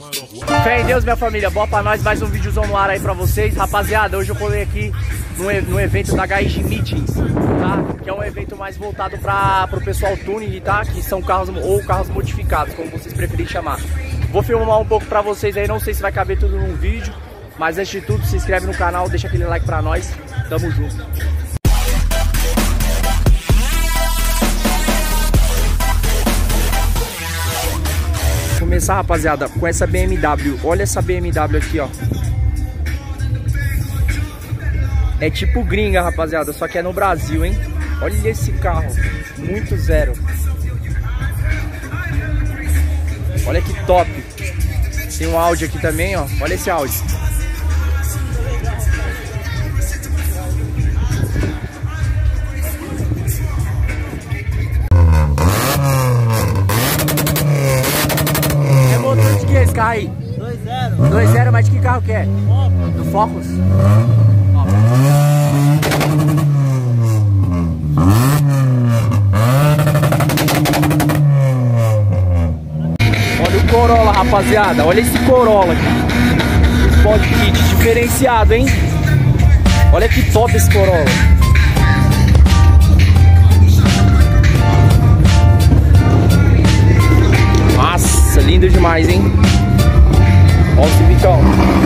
Fé em Deus, minha família, boa pra nós, mais um videozão no ar aí pra vocês. Rapaziada, hoje eu colei aqui no evento da HG Meetings, tá? Que é um evento mais voltado pro pessoal tuning, tá? Que são carros ou carros modificados, como vocês preferirem chamar. Vou filmar um pouco pra vocês aí, não sei se vai caber tudo num vídeo, mas antes de tudo, se inscreve no canal, deixa aquele like pra nós, tamo junto. Começar, rapaziada, com essa BMW. Olha essa BMW aqui, ó. É tipo gringa, rapaziada, só que é no Brasil, hein? Olha esse carro, muito zero. Olha que top. Tem um Audi aqui também, ó. Olha esse Audi. Que é esse carro aí? 2.0. 2.0, mas de que carro que é? Focus. Do Focus? Olha o Corolla, rapaziada. Olha esse Corolla aqui. Sport Kit diferenciado, hein? Olha que top esse Corolla. Nossa, lindo demais, hein? Olha o Civicão.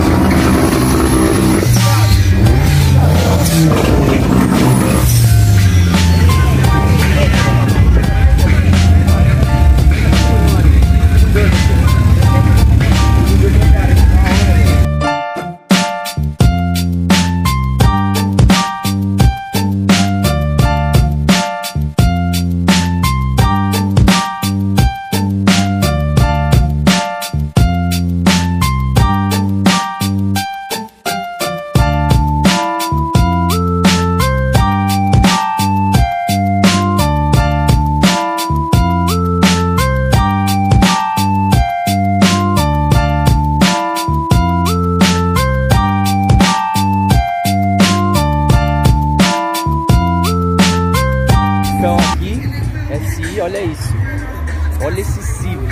Olha isso, olha esse Civic.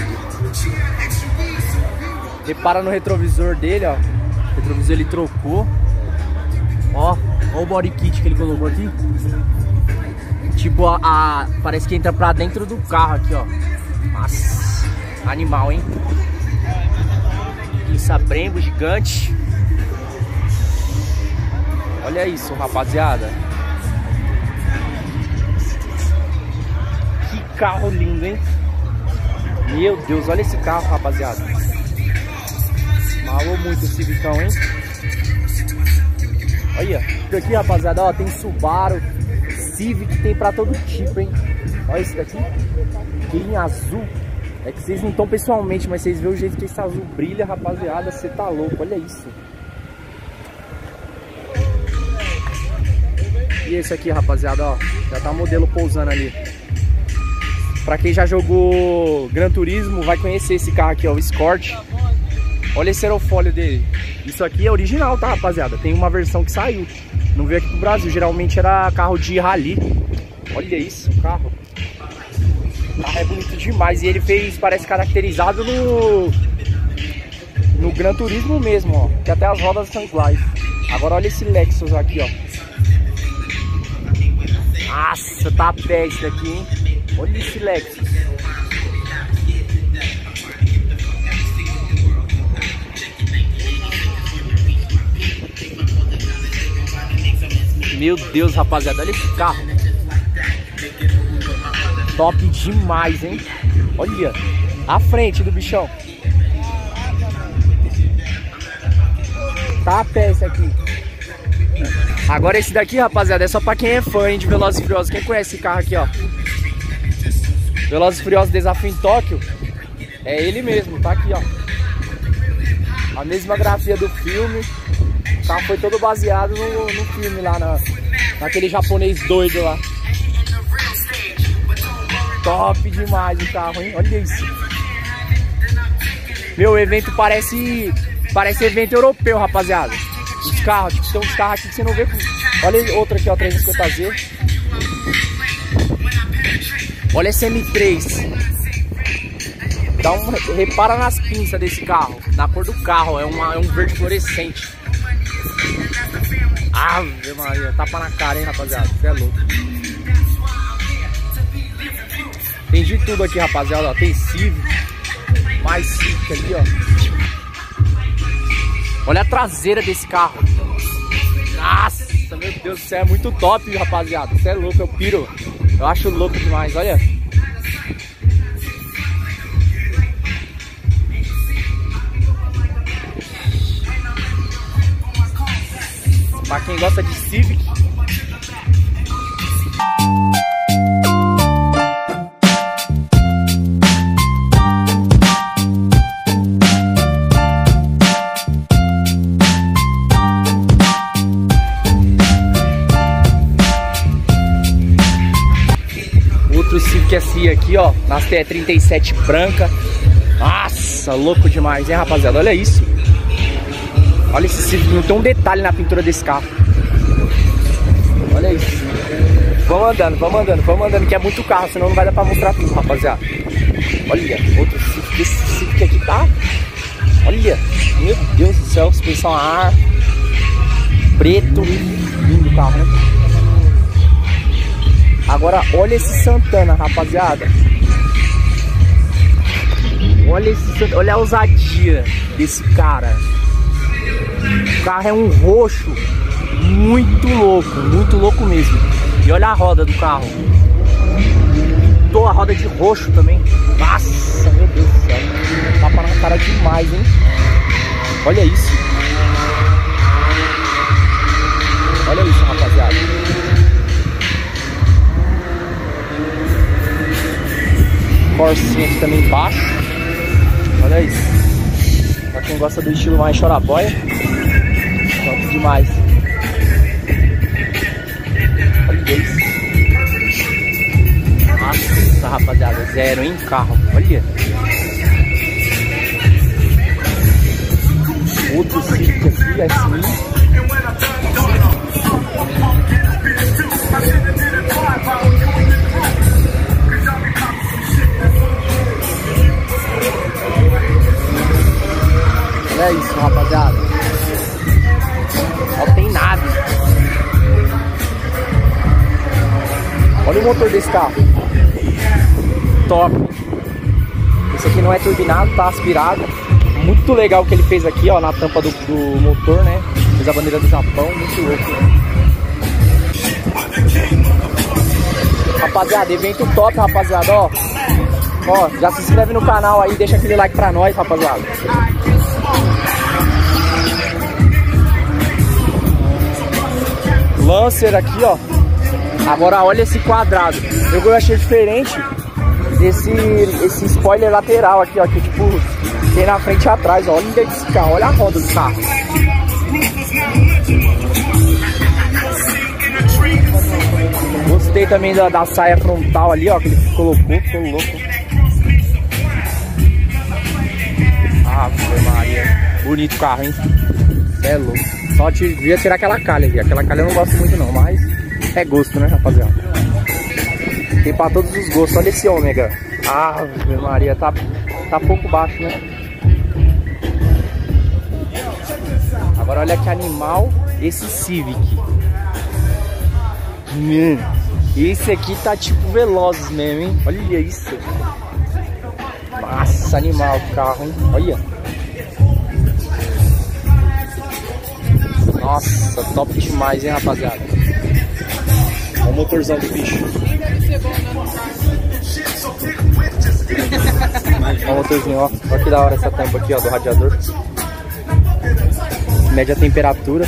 Repara no retrovisor dele, ó. O retrovisor ele trocou. Ó o body kit que ele colocou aqui. Tipo, parece que entra pra dentro do carro aqui, ó. Nossa, animal, hein? Pinça Brembo gigante. Olha isso, rapaziada. Carro lindo, hein? Meu Deus, olha esse carro, rapaziada. Malou muito o Civicão, hein? Olha, aqui, rapaziada, ó, tem Subaru, Civic, tem pra todo tipo, hein? Olha esse daqui, aquele azul. É que vocês não estão pessoalmente, mas vocês veem o jeito que esse azul brilha, rapaziada. Você tá louco, olha isso. E esse aqui, rapaziada, ó, já tá modelo pousando ali. Pra quem já jogou Gran Turismo, vai conhecer esse carro aqui, ó, o Escort. Olha esse aerofólio dele. Isso aqui é original, tá, rapaziada? Tem uma versão que saiu. Não veio aqui pro Brasil. Geralmente era carro de rally. Olha isso, o carro. O carro é bonito demais. E ele fez, parece caracterizado no Gran Turismo mesmo, ó. Que até as rodas são iguais. Agora olha esse Lexus aqui, ó. Nossa, tá a pé esse daqui, hein? Olha esse Lexus. Meu Deus, rapaziada, olha esse carro. Top demais, hein? Olha a frente do bichão. Tá a pé esse aqui. Agora esse daqui, rapaziada, é só pra quem é fã, hein, de Velozes e Furiosos. Quem conhece esse carro aqui, ó? Velozes e Furiosos Desafio em Tóquio. É ele mesmo, tá aqui, ó. A mesma grafia do filme. O carro foi todo baseado no filme lá, naquele japonês doido lá. Top demais o carro, hein? Olha isso. Meu, o evento parece evento europeu, rapaziada. Os carros, tipo, tem uns carros aqui que você não vê. Olha outro aqui, ó, 350Z. Olha esse M3. repara nas pinças desse carro, na cor do carro, é um verde fluorescente. Ave Maria, tapa na cara, hein, rapaziada, você é louco. Tem de tudo aqui, rapaziada, ó. Tem Civic, mais Civic ali, ó. Olha a traseira desse carro. Nossa, meu Deus do céu, é muito top, rapaziada. Você é louco, eu piro. Eu acho louco demais, olha. Pra quem gosta de Civic. Outro Civic SI aqui, ó, na TE37 branca. Nossa, louco demais, hein, rapaziada? Olha isso. Olha esse Civic, não tem um detalhe na pintura desse carro. Olha isso. Vamos andando, que é muito carro, senão não vai dar pra mostrar tudo, rapaziada. Olha, outro Civic, esse Civic aqui tá... Olha, meu Deus do céu, suspensão a ar. Preto, lindo o carro, né? Agora, olha esse Santana, rapaziada. Olha a ousadia desse cara. O carro é um roxo muito louco mesmo. E olha a roda do carro. Pintou a roda de roxo também. Nossa, meu Deus do céu. Tapa na cara demais, hein? Olha isso. Olha isso, rapaziada. Corsinha aqui também embaixo. Olha isso. Pra quem gosta do estilo mais choraboia, top demais. Olha isso. Nossa, rapaziada, zero, hein, carro. Olha. Outro Civic aqui, assim. Olha isso, rapaziada. Não tem nada. Olha o motor desse carro. Top. Esse aqui não é turbinado, tá aspirado. Muito legal o que ele fez aqui, ó, na tampa do motor, né? Fez a bandeira do Japão, muito louco. Rapaziada, evento top, rapaziada, ó. Ó, já se inscreve no canal aí, deixa aquele like pra nós, rapaziada. Lancer aqui, ó. Agora olha esse quadrado. Eu achei diferente esse spoiler lateral aqui, ó, que tipo tem na frente e atrás, ó. Olha esse carro, olha a roda do carro. Gostei também da saia frontal ali, ó, que ele colocou, ficou louco. Ave Maria, bonito carro, hein? É louco. Só devia tirar aquela calha ali. Aquela calha eu não gosto muito não, mas é gosto, né, rapaziada? Tem pra todos os gostos. Olha esse ômega. Ave Maria, tá pouco baixo, né? Agora olha que animal esse Civic. Esse aqui tá tipo Velozes mesmo, hein? Olha isso. Nossa, animal o carro, hein? Olha. Nossa, top demais, hein, rapaziada? Olha o motorzão do bicho. Olha o motorzinho, ó. Olha que da hora essa tampa aqui, ó, do radiador. Média temperatura.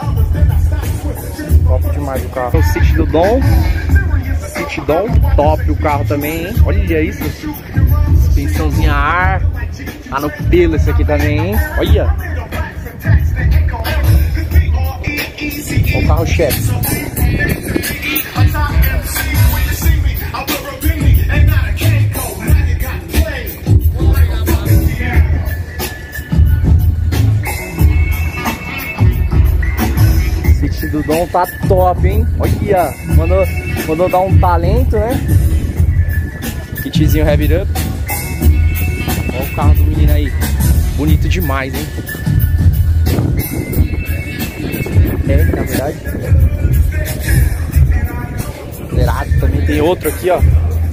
Top demais o carro. O City do Dom. City Dom. Top o carro também, hein? Olha isso. Suspensãozinha a ar. Tá no pelo esse aqui também, hein? Olha. Olha o carro-chefe. City do Dom tá top, hein? Olha, mandou dar um talento, né? Kitzinho Heavy Up. Olha o carro do menino aí. Bonito demais, hein? É, na verdade. Acelerado. Também tem outro aqui, ó.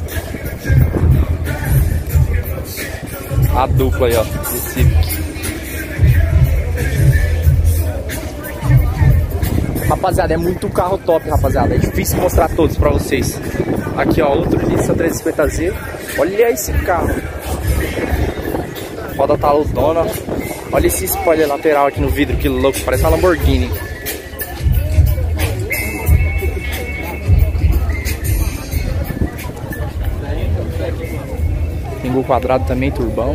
A dupla aí, ó. Esse Civic. Rapaziada, é muito carro top, rapaziada. É difícil mostrar todos pra vocês. Aqui, ó, outro Nissan 350Z. Olha esse carro. Roda taludona. Olha esse spoiler lateral aqui no vidro, que louco. Parece uma Lamborghini. Tem gol quadrado também, turbão.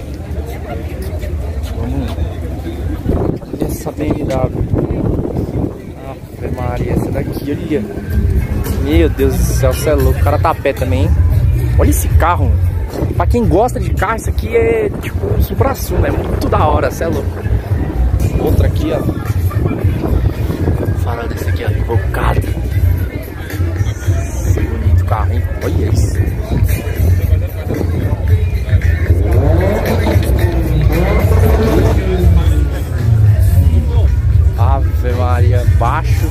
Vamos. Olha essa BMW. Ave Maria, essa daqui, olha. Meu Deus do céu, você é louco. O cara tá a pé também, hein? Olha esse carro. Pra quem gosta de carro, isso aqui é tipo um supra-sumo. É muito da hora, você é louco. Outra aqui, ó. Farol desse aqui, ó. Invocado. Bonito carro, hein? Olha isso. Ave Maria, baixo.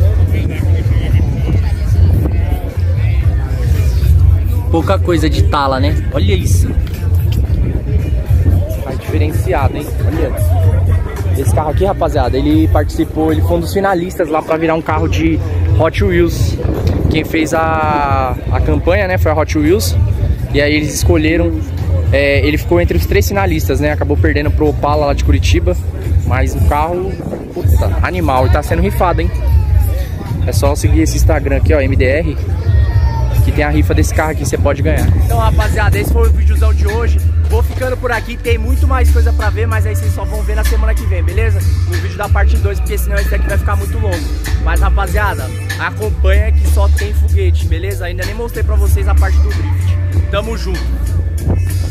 Pouca coisa de tala, né? Olha isso. Tá diferenciado, hein? Olha. Esse carro aqui, rapaziada, ele participou, ele foi um dos finalistas lá pra virar um carro de Hot Wheels. Quem fez a campanha, né, foi a Hot Wheels. E aí eles escolheram, ele ficou entre os 3 finalistas, né? Acabou perdendo pro Opala lá de Curitiba. Mas o carro, puta, animal. E tá sendo rifado, hein? É só seguir esse Instagram aqui, ó, MDR, que tem a rifa desse carro aqui, você pode ganhar. Então, rapaziada, esse foi o videozão de hoje. Vou ficando por aqui, tem muito mais coisa pra ver, mas aí vocês só vão ver na semana que vem, beleza? No vídeo da parte 2, porque senão esse daqui vai ficar muito longo. Mas, rapaziada, acompanha que só tem foguete, beleza? Ainda nem mostrei pra vocês a parte do drift. Tamo junto!